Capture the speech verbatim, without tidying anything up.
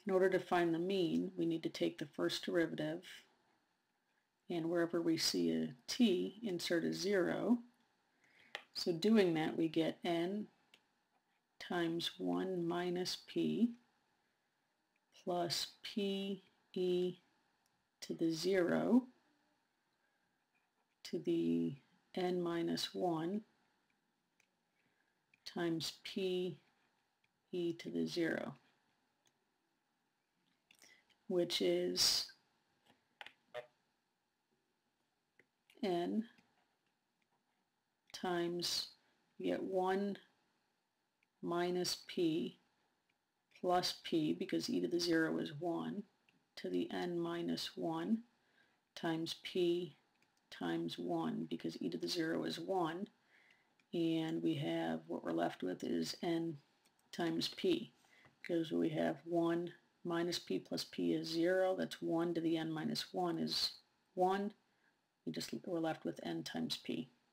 In order to find the mean, we need to take the first derivative, and wherever we see a t, insert a zero. So doing that, we get n times one minus p plus p e to the zero to the n minus one times p e to the zero, which is n times, we get one minus p plus p, because e to the zero is one, to the n minus one times p times one, because e to the zero is one, and we have, what we're left with is n times p, because we have one minus p plus p is zero, that's one to the n minus one is one, we just, we're left with n times p.